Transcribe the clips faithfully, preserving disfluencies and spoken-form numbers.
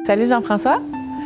Salut Jean-François.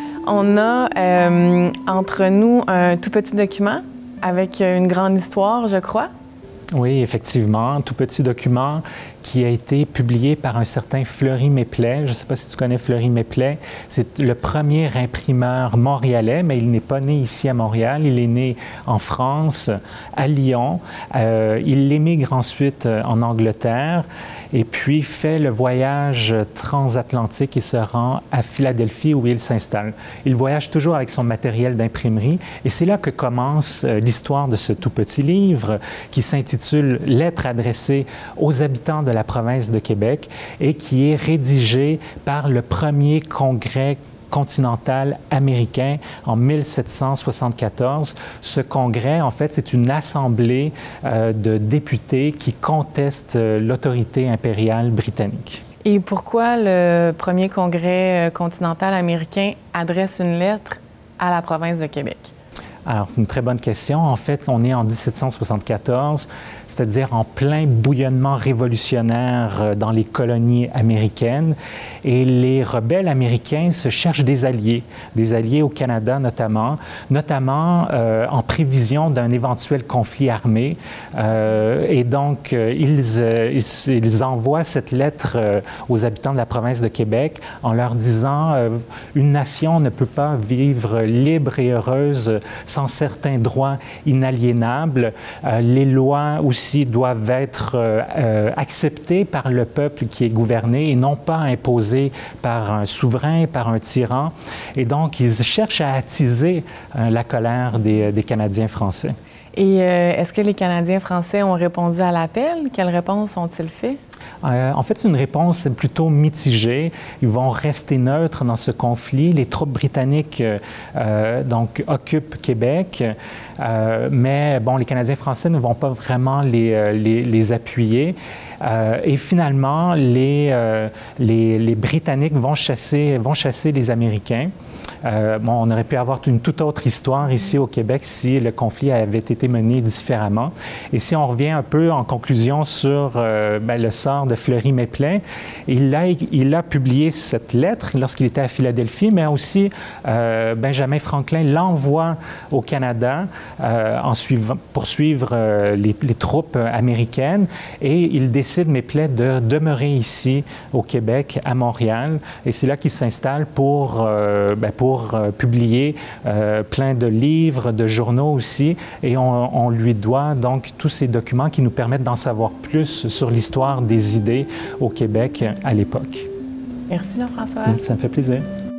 On a euh, entre nous un tout petit document avec une grande histoire, je crois. Oui, effectivement, un tout petit document qui a été publié par un certain Fleury Méplet. Je ne sais pas si tu connais Fleury Méplet. C'est le premier imprimeur montréalais, mais il n'est pas né ici à Montréal. Il est né en France, à Lyon. Euh, il émigre ensuite en Angleterre et puis fait le voyage transatlantique et se rend à Philadelphie où il s'installe. Il voyage toujours avec son matériel d'imprimerie et c'est là que commence l'histoire de ce tout petit livre qui s'intitule « Lettres adressées aux habitants de la province de Québec » et qui est rédigé par le premier congrès continental américain en mille sept cent soixante-quatorze. Ce congrès, en fait, c'est une assemblée euh, de députés qui contestent euh, l'autorité impériale britannique. Et pourquoi le premier congrès continental américain adresse une lettre à la province de Québec? Alors, c'est une très bonne question. En fait, on est en mille sept cent soixante-quatorze, c'est-à-dire en plein bouillonnement révolutionnaire dans les colonies américaines. Et les rebelles américains se cherchent des alliés, des alliés au Canada notamment, notamment euh, en prévision d'un éventuel conflit armé. Euh, et donc, euh, ils, euh, ils, ils envoient cette lettre euh, aux habitants de la province de Québec en leur disant euh, « Une nation ne peut pas vivre libre et heureuse sans certains droits inaliénables. Euh, les lois aussi doivent être euh, euh, acceptées par le peuple qui est gouverné et non pas imposées par un souverain, par un tyran. » Et donc, ils cherchent à attiser euh, la colère des, des Canadiens français. Et euh, est-ce que les Canadiens français ont répondu à l'appel? Quelles réponses ont-ils fait? Euh, en fait, c'est une réponse plutôt mitigée. Ils vont rester neutres dans ce conflit. Les troupes britanniques euh, donc, occupent Québec, euh, mais bon, les Canadiens français ne vont pas vraiment les, les, les appuyer. Euh, et finalement, les, euh, les, les Britanniques vont chasser, vont chasser les Américains. Euh, bon, on aurait pu avoir une toute autre histoire ici au Québec si le conflit avait été mené différemment. Et si on revient un peu en conclusion sur euh, ben, le sort de Fleury Méplet, il a, il a publié cette lettre lorsqu'il était à Philadelphie, mais aussi euh, Benjamin Franklin l'envoie au Canada euh, en suivant, pour suivre euh, les, les troupes américaines et il décide, Méplet, de demeurer ici au Québec, à Montréal. Et c'est là qu'il s'installe pour, euh, ben, pour euh, publier euh, plein de livres, de journaux aussi. Et on, on lui doit donc tous ces documents qui nous permettent d'en savoir plus sur l'histoire des idées au Québec à l'époque. Merci Jean-François. Ça me fait plaisir.